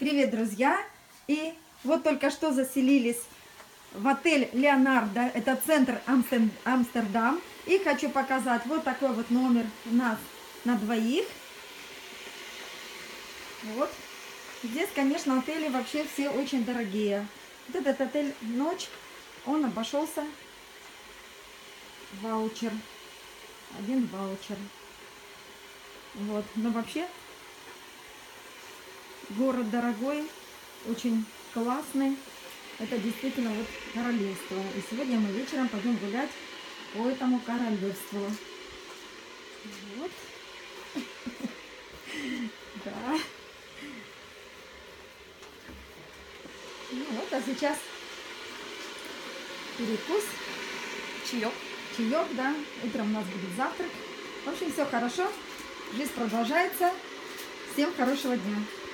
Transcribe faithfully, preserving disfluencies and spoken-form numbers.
Привет, друзья! И вот только что заселились в отель Леонардо, это центр Амстер- Амстердам. И хочу показать вот такой вот номер у нас на двоих. Вот. Здесь, конечно, отели вообще все очень дорогие. Вот этот отель «Ночь», он обошелся ваучер. Один ваучер. Вот. Но вообще город дорогой, очень классный. Это действительно вот королевство. И сегодня мы вечером пойдем гулять по этому королевству. Вот. Да. Ну вот, а сейчас перекус. Чаек. Чаек, да. Утром у нас будет завтрак. В общем, все хорошо. Жизнь продолжается. Всем хорошего дня.